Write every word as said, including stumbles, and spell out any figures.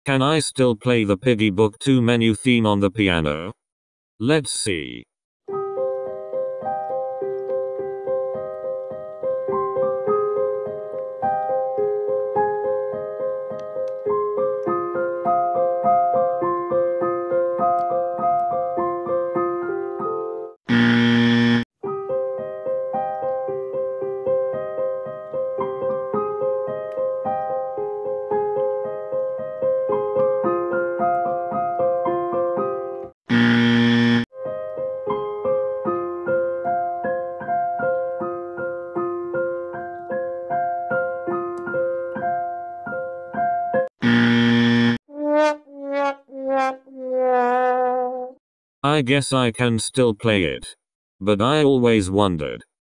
Can I still play the Piggy Book two menu theme on the piano? Let's see. I guess I can still play it. But I always wondered,